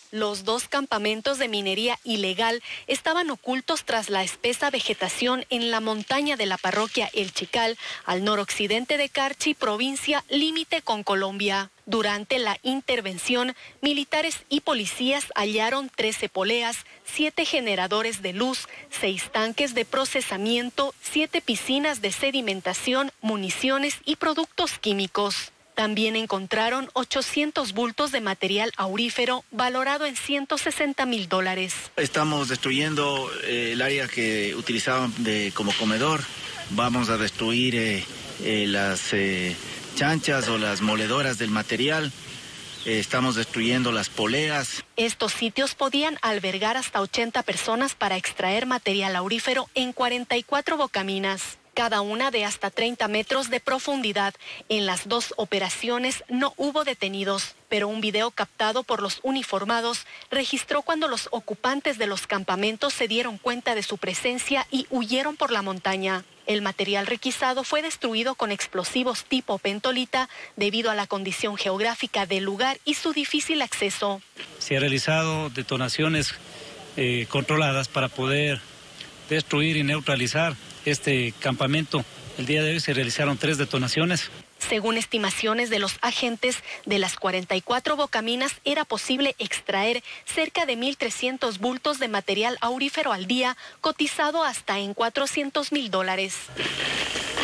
Los dos campamentos de minería ilegal estaban ocultos tras la espesa vegetación en la montaña de la parroquia El Chical, al noroccidente de Carchi, provincia límite con Colombia. Durante la intervención, militares y policías hallaron 13 poleas, 7 generadores de luz, 6 tanques de procesamiento, 7 piscinas de sedimentación, municiones y productos químicos. También encontraron 800 bultos de material aurífero valorado en $160,000. Estamos destruyendo el área que utilizaban como comedor. Vamos a destruir las chanchas o las moledoras del material. Estamos destruyendo las poleas. Estos sitios podían albergar hasta 80 personas para extraer material aurífero en 44 bocaminas, cada una de hasta 30 metros de profundidad. En las dos operaciones no hubo detenidos, pero un video captado por los uniformados registró cuando los ocupantes de los campamentos se dieron cuenta de su presencia y huyeron por la montaña. El material requisado fue destruido con explosivos tipo pentolita debido a la condición geográfica del lugar y su difícil acceso. Se han realizado detonaciones controladas para poder destruir y neutralizar este campamento. El día de hoy se realizaron 3 detonaciones. Según estimaciones de los agentes, de las 44 bocaminas era posible extraer cerca de 1.300 bultos de material aurífero al día, cotizado hasta en $400,000.